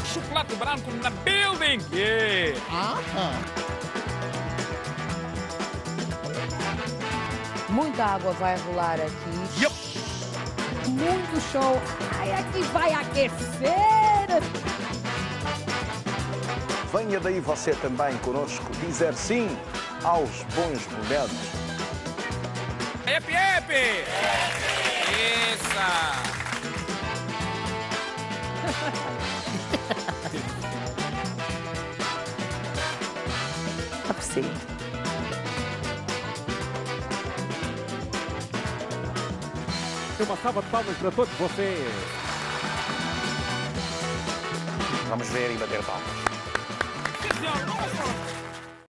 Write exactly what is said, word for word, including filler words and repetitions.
chocolate branco na building. Yeah. Ah. Muita água vai rolar aqui. Yup. Muito show. Ai, aqui vai aquecer. Venha daí você também conosco dizer sim aos bons momentos. Happy, happy. Isso. Aprecie. Uma salva de palmas para todos vocês. Vamos ver e bater palmas. Sim, senhor.